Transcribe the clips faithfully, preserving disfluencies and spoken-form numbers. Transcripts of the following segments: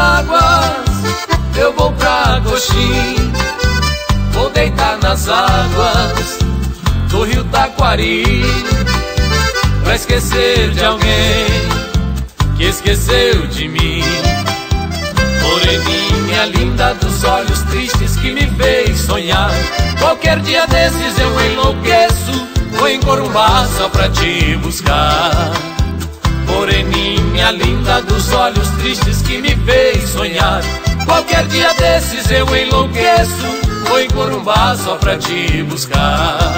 mágoas, eu vou pra Coxim. Vou deitar nas águas do rio Taquari, pra esquecer de alguém que esqueceu de mim. Moreninha linda dos olhos tristes que me fez sonhar. Qualquer dia desses eu enlouqueço, vou em Corumbá só pra te buscar. Moreninha linda dos olhos tristes que me fez sonhar. Qualquer dia desses eu enlouqueço, vou em Corumbá só pra te buscar.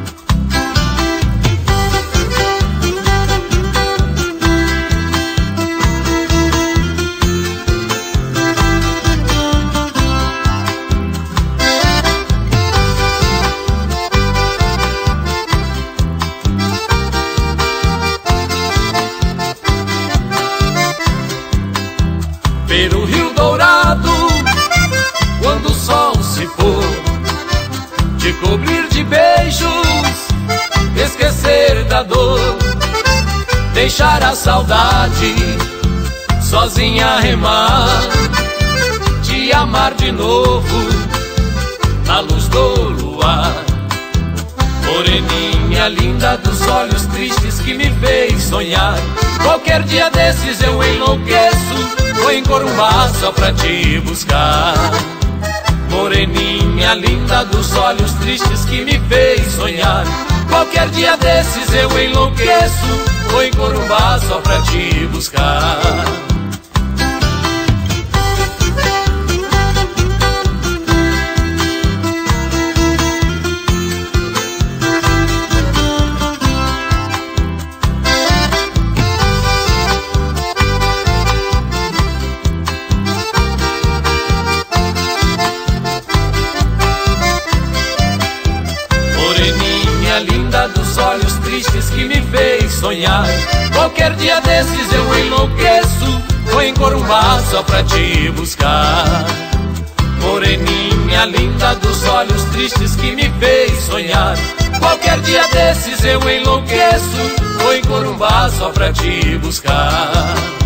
Pelo Rio Dourado, quando o sol se for, te cobrir de beijos, esquecer da dor, deixar a saudade sozinha remar, te amar de novo na luz do luar. Moreninha linda dos olhos tristes que me fez sonhar. Qualquer dia desses eu enlouqueço, vou em Corumbá só pra te buscar. Moreninha linda dos olhos tristes que me fez sonhar. Qualquer dia desses eu enlouqueço, vou em Corumbá só pra te buscar. Moreninha linda dos olhos tristes que me fez sonhar. Qualquer dia desses eu enlouqueço, vou em Corumbá só pra te buscar. Moreninha linda dos olhos tristes que me fez sonhar. Qualquer dia desses eu enlouqueço, vou em Corumbá só pra te buscar.